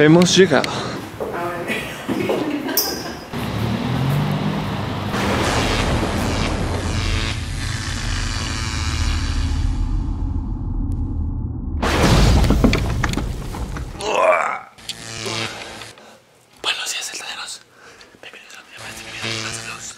Hemos llegado. Buenos días, celdaderos. Bienvenidos a un día más de mi vida de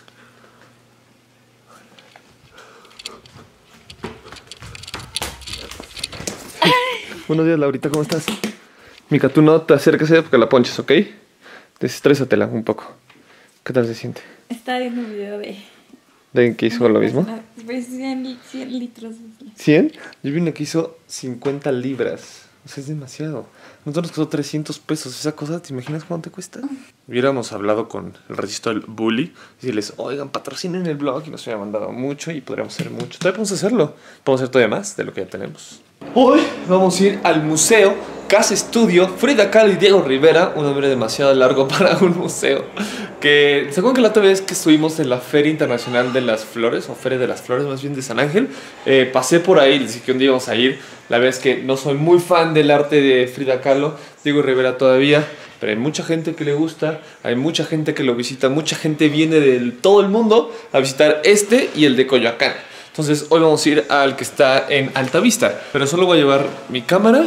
luz. Buenos días, Laurita, ¿cómo estás? Mica, tú no te acerques a ella porque la ponches, ¿ok? Desestrésatela un poco. ¿Qué tal se siente? Estaba viendo un video ¿De que hizo lo mismo? Pues 100 litros. ¿100? Yo vi una que hizo 50 libras. O sea, es demasiado. Nosotros nos costó 300 pesos. Esa cosa, ¿te imaginas cuánto te cuesta? Hubiéramos hablado con el registro del Bully y decirles, oigan, patrocinen el blog, y nos hubiera mandado mucho y podríamos hacer mucho. Todavía podemos hacerlo. Podemos hacer todavía más de lo que ya tenemos. Hoy vamos a ir al museo Casa Estudio Frida Kahlo y Diego Rivera. Un nombre demasiado largo para un museo. Que, ¿se acuerdan que la otra vez que estuvimos en la Feria Internacional de las Flores? O Feria de las Flores, más bien, de San Ángel. Pasé por ahí, les dije que un día íbamos a ir. La verdad es que no soy muy fan del arte de Frida Kahlo, Diego Rivera todavía. Pero hay mucha gente que le gusta, hay mucha gente que lo visita. Mucha gente viene de todo el mundo a visitar este y el de Coyoacán. Entonces hoy vamos a ir al que está en Altavista. Pero solo voy a llevar mi cámara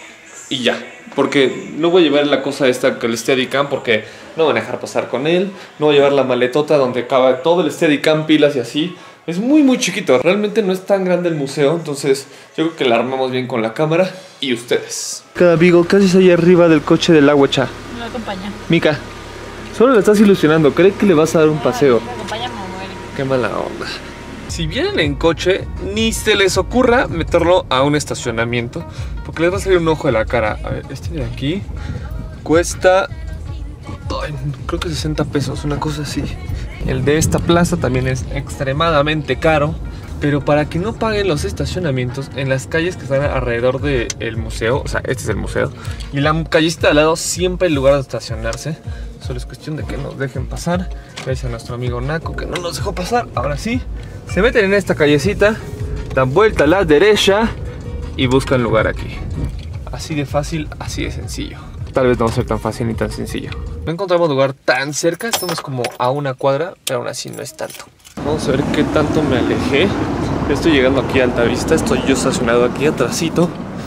y ya. Porque no voy a llevar la cosa esta que el Steadicam, porque no van a dejar pasar con él. No voy a llevar la maletota donde cabe todo el Steadicam, pilas y así. Es muy chiquito, realmente no es tan grande el museo. Entonces yo creo que la armamos bien con la cámara y ustedes. Cada Vigo, ¿qué haces ahí arriba del coche del agua, cha? Me acompaña. Mica, solo la estás ilusionando. ¿Cree que le vas a dar un paseo? Me acompaña, me muere. Qué mala onda. Si vienen en coche, ni se les ocurra meterlo a un estacionamiento, porque les va a salir un ojo de la cara. A ver, este de aquí cuesta, creo que 60 pesos, una cosa así. El de esta plaza también es extremadamente caro. Pero para que no paguen los estacionamientos en las calles que están alrededor del museo, o sea, este es el museo, y la callecita de al lado siempre hay lugar de estacionarse. Solo es cuestión de que nos dejen pasar. Gracias a nuestro amigo Naco que no nos dejó pasar. Ahora sí, se meten en esta callecita, dan vuelta a la derecha y buscan lugar aquí. Así de fácil, así de sencillo. Tal vez no va a ser tan fácil ni tan sencillo. No encontramos lugar tan cerca, estamos como a una cuadra, pero aún así no es tanto. Vamos a ver qué tanto me alejé. Estoy llegando aquí a Altavista, estoy yo estacionado aquí atrásito.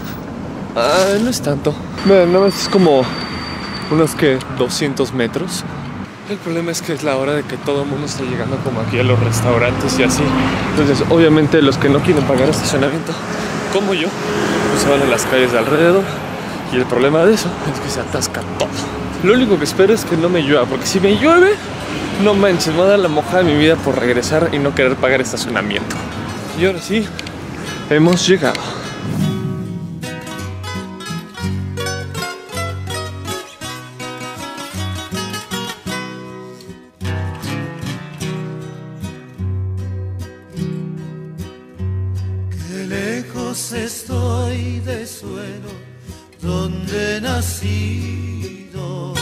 No es tanto. Bueno, nada más es como unos que 200 metros. El problema es que es la hora de que todo el mundo está llegando como aquí a los restaurantes y así. Entonces obviamente los que no quieren pagar estacionamiento, como yo, pues se van a las calles de alrededor. Y el problema de eso es que se atasca todo. Lo único que espero es que no me llueva, porque si me llueve, no manches, me va a dar la mojada de mi vida por regresar y no querer pagar estacionamiento. Y ahora sí, hemos llegado. Qué lejos estoy del suelo donde he nacido.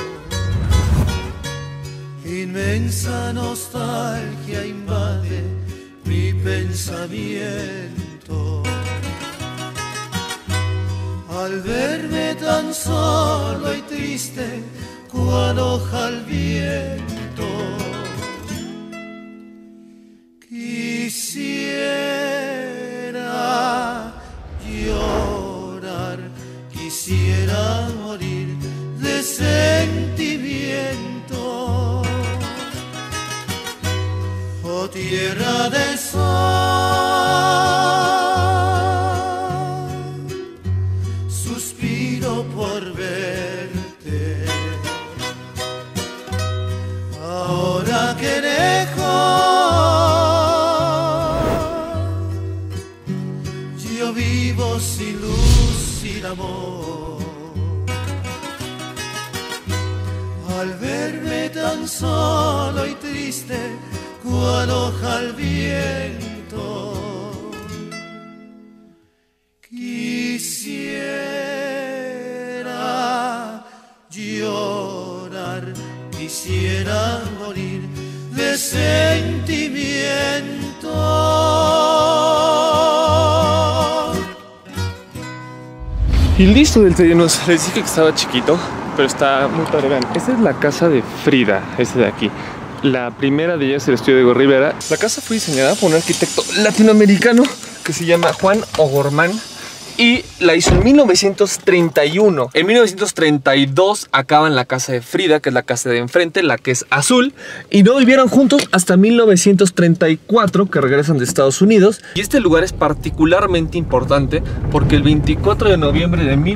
Inmensa nostalgia invade mi pensamiento al verme tan solo y triste cual hoja al viento. Quisiera llorar, quisiera morir de sentimiento. Oh tierra del sol, suspiro por verte. Ahora que lejos yo vivo sin luz, sin amor. Al verme tan solo y triste cual hoja al viento, quisiera llorar, quisiera morir de sentimiento. Y listo del Tellanos. Les dije que estaba chiquito, pero está muy padre. Vean, esta es la casa de Frida, este de aquí. La primera de ellas es el estudio de Diego Rivera. La casa fue diseñada por un arquitecto latinoamericano que se llama Juan O'Gorman y la hizo en 1931. En 1932 acaban la casa de Frida, que es la casa de enfrente, la que es azul, y no vivieron juntos hasta 1934, que regresan de Estados Unidos. Y este lugar es particularmente importante porque el 24 de noviembre de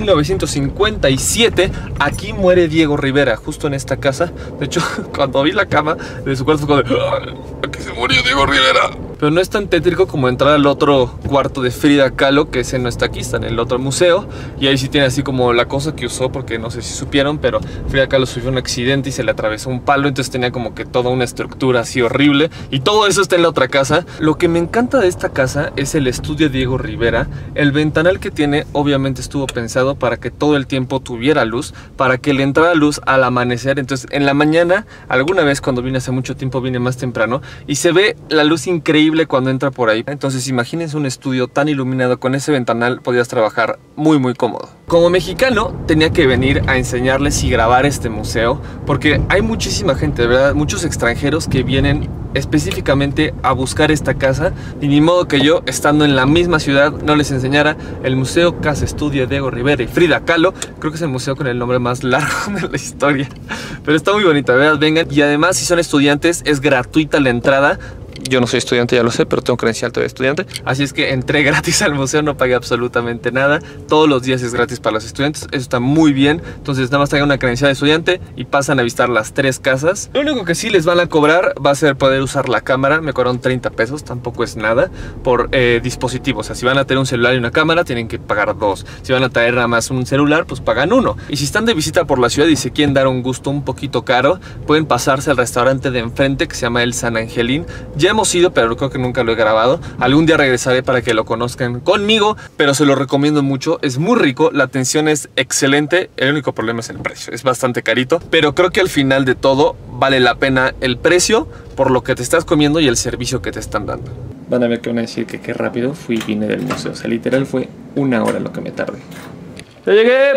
1957 aquí muere Diego Rivera, justo en esta casa. De hecho, cuando vi la cama de su cuarto fue como de, aquí se murió Diego Rivera. Pero no es tan tétrico como entrar al otro cuarto de Frida Kahlo, que ese no está aquí, está en el otro museo. Y ahí sí tiene así como la cosa que usó, porque no sé si supieron, pero Frida Kahlo sufrió un accidente y se le atravesó un palo. Entonces tenía como que toda una estructura así horrible. Y todo eso está en la otra casa. Lo que me encanta de esta casa es el estudio Diego Rivera. El ventanal que tiene obviamente estuvo pensado para que todo el tiempo tuviera luz, para que le entrara luz al amanecer. Entonces en la mañana, alguna vez cuando vine hace mucho tiempo, vine más temprano, y se ve la luz increíble cuando entra por ahí. Entonces imagínense un estudio tan iluminado con ese ventanal, podías trabajar muy cómodo. Como mexicano tenía que venir a enseñarles y grabar este museo, porque hay muchísima gente, de verdad, muchos extranjeros que vienen específicamente a buscar esta casa, y ni modo que yo, estando en la misma ciudad, no les enseñara el Museo Casa Estudio Diego Rivera y Frida Kahlo. Creo que es el museo con el nombre más largo de la historia, pero está muy bonito, de verdad, vengan. Y además, si son estudiantes, es gratuita la entrada. Yo no soy estudiante, ya lo sé, pero tengo credencial de estudiante. Así es que entré gratis al museo, no pagué absolutamente nada. Todos los días es gratis para los estudiantes, eso está muy bien. Entonces nada más traigan una credencial de estudiante y pasan a visitar las 3 casas. Lo único que sí les van a cobrar va a ser poder usar la cámara. Me cobraron 30 pesos, tampoco es nada, por dispositivos. O sea, si van a tener un celular y una cámara, tienen que pagar 2. Si van a traer nada más un celular, pues pagan 1. Y si están de visita por la ciudad y se quieren dar un gusto un poquito caro, pueden pasarse al restaurante de enfrente que se llama El San Angelín. Ya hemos ido, pero creo que nunca lo he grabado. Algún día regresaré para que lo conozcan conmigo, pero se lo recomiendo mucho. Es muy rico, la atención es excelente. El único problema es el precio, es bastante carito, pero creo que al final de todo vale la pena el precio por lo que te estás comiendo y el servicio que te están dando. Van a ver que van a decir que qué rápido fui y vine del museo. O sea, literal fue 1 hora lo que me tardé. ¡Ya llegué!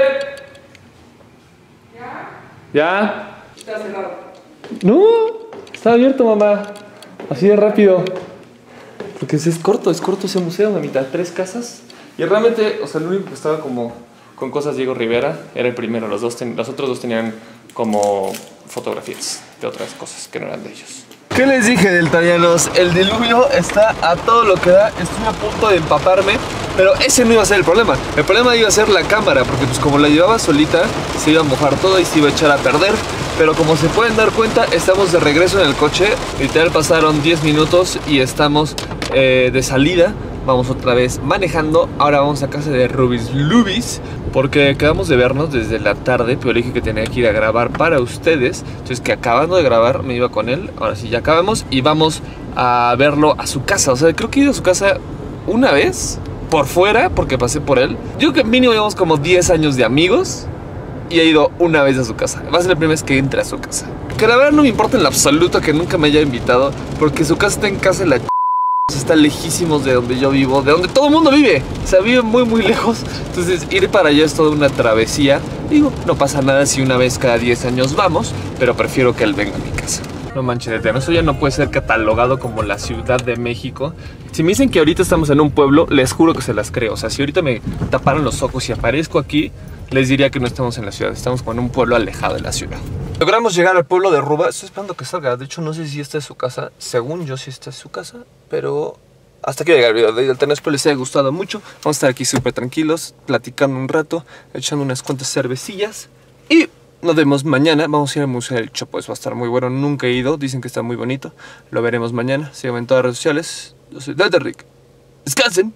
¿Ya? Está cerrado. No, está abierto, mamá. Así de rápido. Porque es corto ese museo, de mitad 3 casas. Y realmente, o sea, el único que estaba como con cosas Diego Rivera era el primero. Los otros dos tenían como fotografías de otras cosas que no eran de ellos. ¿Qué les dije del Tellanos? El diluvio está a todo lo que da. Estoy a punto de empaparme, pero ese no iba a ser el problema. El problema iba a ser la cámara, porque pues como la llevaba solita, se iba a mojar todo y se iba a echar a perder. Pero como se pueden dar cuenta, estamos de regreso en el coche. Literal pasaron 10 minutos y estamos de salida. Vamos otra vez manejando. Ahora vamos a casa de Rubis Lubis, porque quedamos de vernos desde la tarde, pero le dije que tenía que ir a grabar para ustedes. Entonces que acabando de grabar me iba con él. Ahora sí ya acabamos y vamos a verlo a su casa. O sea, creo que he ido a su casa una vez por fuera, porque pasé por él. Yo creo que mínimo llevamos como 10 años de amigos y he ido una vez a su casa. Va a ser la primera vez que entre a su casa. Que la verdad no me importa en lo absoluto que nunca me haya invitado, porque su casa está en casa de la está lejísimos de donde yo vivo, de donde todo el mundo vive. O sea, vive muy lejos. Entonces ir para allá es toda una travesía. Digo, no pasa nada si una vez cada 10 años vamos, pero prefiero que él venga a mi casa. No manches, eso ya no puede ser catalogado como la Ciudad de México. Si me dicen que ahorita estamos en un pueblo, les juro que se las creo. O sea, si ahorita me taparan los ojos y aparezco aquí, les diría que no estamos en la ciudad, estamos como en un pueblo alejado de la ciudad. Logramos llegar al pueblo de Ruba. Estoy esperando que salga. De hecho, no sé si esta es su casa. Según yo, sí esta es su casa, pero hasta aquí llega el video de Tellanos. Espero les haya gustado mucho. Vamos a estar aquí súper tranquilos, platicando un rato, echando unas cuantas cervecillas. Y nos vemos mañana. Vamos a ir al Museo del Chopo. Eso va a estar muy bueno. Nunca he ido. Dicen que está muy bonito. Lo veremos mañana. Síganme en todas las redes sociales. Yo soy Delta Rick. Descansen.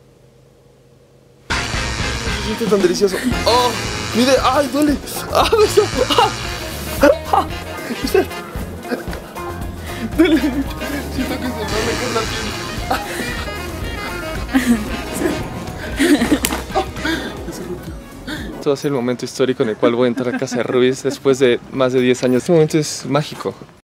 Se siente tan delicioso. ¡Oh! ¡Mire! ¡Ay, duele! ¡Ah! ¡Ah! ¡Duele! Siento que se me arranca la piel. Esto va a ser el momento histórico en el cual voy a entrar a casa de Rubis después de más de 10 años. Este momento es mágico.